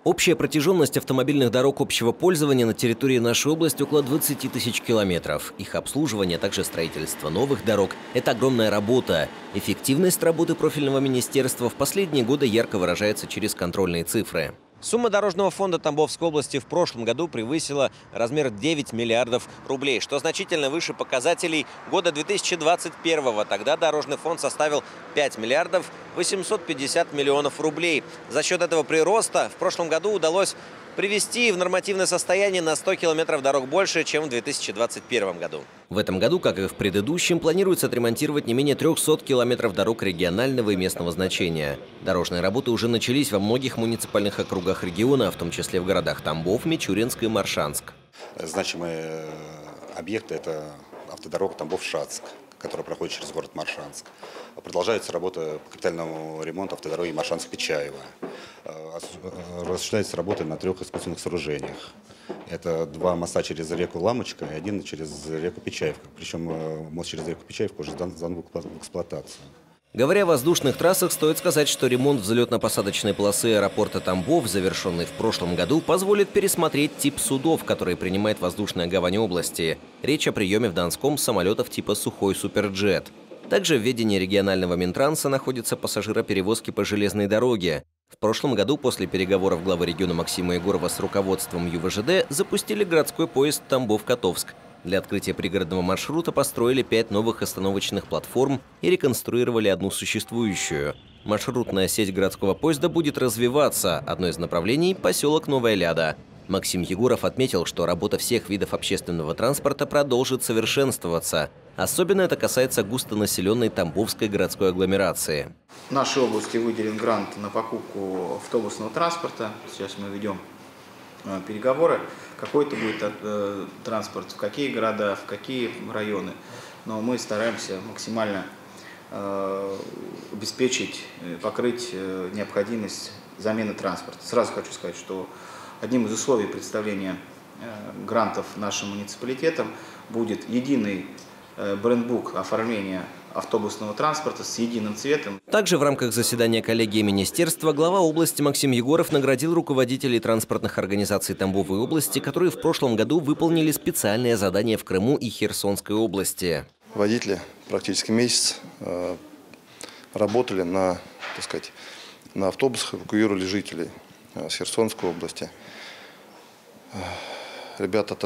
Общая протяженность автомобильных дорог общего пользования на территории нашей области около 20 тысяч километров. Их обслуживание, а также строительство новых дорог – это огромная работа. Эффективность работы профильного министерства в последние годы ярко выражается через контрольные цифры. Сумма дорожного фонда Тамбовской области в прошлом году превысила размер 9 миллиардов рублей, что значительно выше показателей года 2021-го. Тогда дорожный фонд составил 5 миллиардов 850 миллионов рублей. За счет этого прироста в прошлом году удалось привести в нормативное состояние на 100 километров дорог больше, чем в 2021 году. В этом году, как и в предыдущем, планируется отремонтировать не менее 300 километров дорог регионального и местного значения. Дорожные работы уже начались во многих муниципальных округах региона, в том числе в городах Тамбов, Мичуринск и Моршанск. Значимые объекты – это автодорога Тамбов-Шацк, которая проходит через город Моршанск. Продолжается работа по капитальному ремонту автодороги Моршанск-Почаево. Осуществляется работа на 3 искусственных сооружениях. Это 2 моста через реку Ламочка и 1 через реку Печаевка. Причем мост через реку Печаевка уже сдан в эксплуатацию. Говоря о воздушных трассах, стоит сказать, что ремонт взлетно-посадочной полосы аэропорта Тамбов, завершенный в прошлом году, позволит пересмотреть тип судов, которые принимает воздушная гавань области. Речь о приеме в Донском самолетов типа «Сухой Суперджет». Также в ведении регионального Минтранса находятся пассажироперевозки по железной дороге. В прошлом году после переговоров главы региона Максима Егорова с руководством ЮВЖД запустили городской поезд Тамбов-Котовск. Для открытия пригородного маршрута построили 5 новых остановочных платформ и реконструировали 1 существующую. Маршрутная сеть городского поезда будет развиваться. Одно из направлений – поселок Новая Ляда. Максим Егоров отметил, что работа всех видов общественного транспорта продолжит совершенствоваться. Особенно это касается густонаселенной Тамбовской городской агломерации. В нашей области выделен грант на покупку автобусного транспорта. Сейчас мы ведем переговоры. Какой-то будет транспорт, в какие города, в какие районы. Но мы стараемся максимально обеспечить, покрыть необходимость замены транспорта. Сразу хочу сказать, что одним из условий представления грантов нашим муниципалитетам будет единый брендбук оформления автобусного транспорта с единым цветом. Также в рамках заседания коллегии министерства глава области Максим Егоров наградил руководителей транспортных организаций Тамбовой области, которые в прошлом году выполнили специальное задание в Крыму и Херсонской области. Водители практически месяц работали на автобусах, эвакуировали жителей с Херсонской области. Ребята,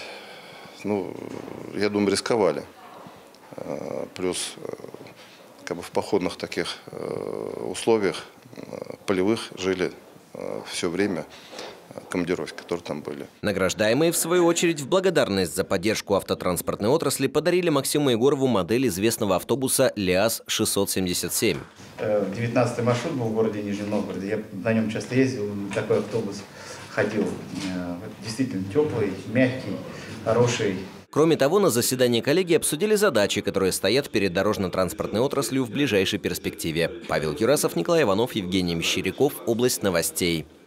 я думаю, рисковали. Плюс в походных таких условиях полевых жили все время командировки, которые там были. Награждаемые, в свою очередь, в благодарность за поддержку автотранспортной отрасли подарили Максиму Егорову модель известного автобуса ЛиАЗ-677. 19-й маршрут был в городе Нижнем Новгороде. Я на нем часто ездил, такой автобус ходил. Действительно теплый, мягкий, хороший. Кроме того, на заседании коллегии обсудили задачи, которые стоят перед дорожно-транспортной отраслью в ближайшей перспективе. Павел Юрасов, Николай Иванов, Евгений Мещеряков. Область новостей.